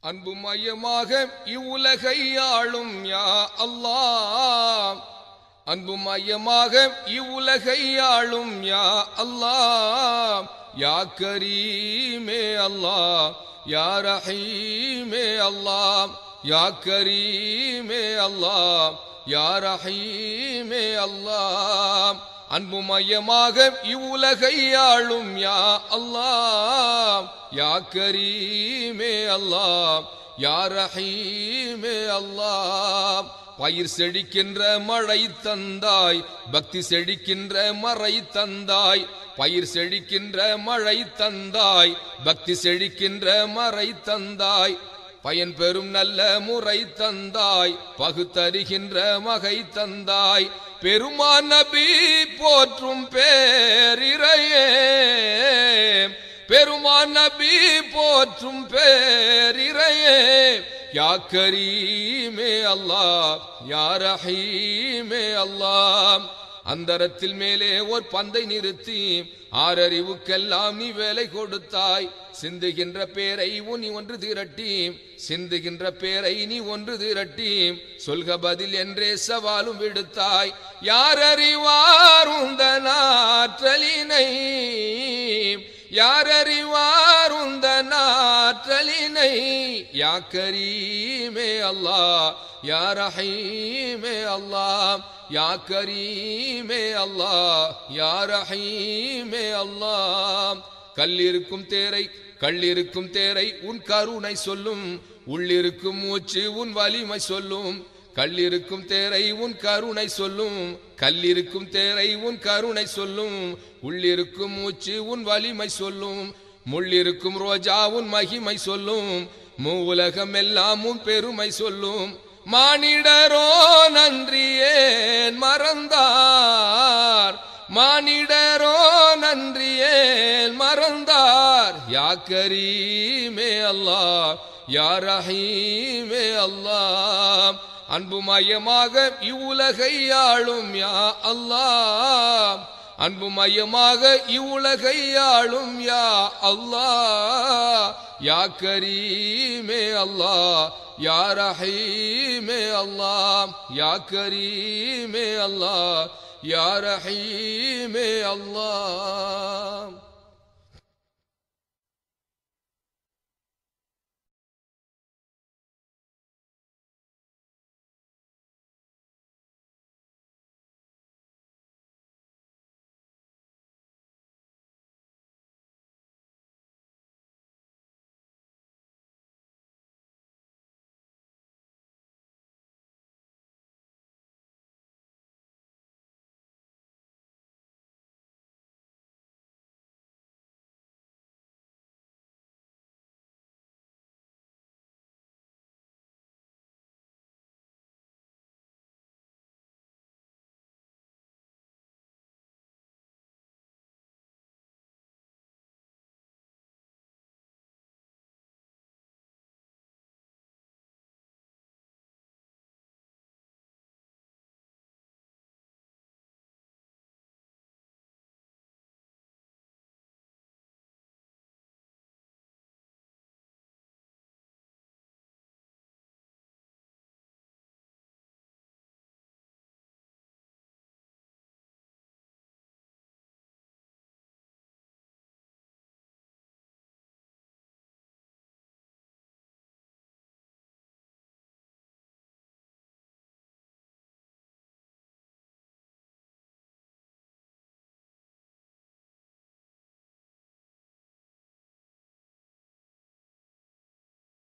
அன்பு மையமாக இவ்வுலகை ஆளும் யா அல்லாஹ். அன்பு மையமாக இவ்வுலகை ஆளும் யா அல்லாஹ். யா கரீமே அல்லாஹ், யா ரஹீமே அல்லாஹ். யா கரீமே அல்லாஹ், யா ரஹீமே அல்லாஹ். அன்பு மையமாக இவ்வுலகை ஆளும் யா அல்லாஹ். யா கரீமே அல்லாஹ், யா ரஹீமே அல்லாஹ். பயிர் செழிக்கின்ற மழை தந்தாய், பக்தி செழிக்கின்ற மறை தந்தாய். பயிர் செழிக்கின்ற மழை தந்தாய், பக்தி செழிக்கின்ற மறை தந்தாய். பயன் பெறும் நல்ல முறை தந்தாய், பகுத்தறிகின்ற மகை தந்தாய். பெருமான் நபி போற்றும் பேரிரையே, பெருமான் நபி போற்றும் பேரிரையே. யா கரீமே அல்லாஹ், யா ரஹீமே அல்லாஹ். அந்தரத்தில் மேலே ஓர் பந்தை நிறுத்தி ஆறறிவுக்கெல்லாம் நீ வேலை கொடுத்தாய். சிந்துகின்ற பேரை நீ ஒன்று திரட்டி, சிந்துகின்ற பேரை நீ ஒன்று திரட்டி சொல்க பதில் என்றே சவாலும் விடுத்தாய். யார் அறிவார் உந்தன் ஆற்றலினை, யார் அறிவார் உந்தன் ஆற்றலினை. யா கரீமே அல்லாஹ், யா ரஹீமே அல்லாஹ். யா கரீமே அல்லாஹ், யா ரஹீமே அல்லாஹ். கல்லிருக்கும் தேரை கல்லிருக்கும் தேரை உன் கருணை சொல்லும், உள்ளிருக்கும் மூச்சு உன் வலிமை சொல்லும். கல்லிருக்கும் தேரை உன் கருணை சொல்லும், கல்லிருக்கும் தேரை உன் கருணை சொல்லும். உள்ளிருக்கும் மூச்சு உன் வலிமை சொல்லும், முள்ளிருக்கும் ரோஜா உன் மகிமை சொல்லும். மூவுலகம் எல்லாம் உன் பெருமை சொல்லும். மானிடரோ நன்றியேன் மறந்தார், மானிடரோ நன்றியேன் மறந்தார். யா கரீமே அல்லாஹ், யா ரஹீமே அல்லாஹ். அன்பு மையமாக இவ்வுலகை ஆளும் யா அல்லாஹ். அன்பு மையமாக இவ்வுலகை ஆளும் யா அல்லாஹ். யா கரீமே அல்லாஹ், யா ரஹீமே அல்லாஹ். யா கரீமே அல்லாஹ், யா ரஹீமே அல்லாஹ்.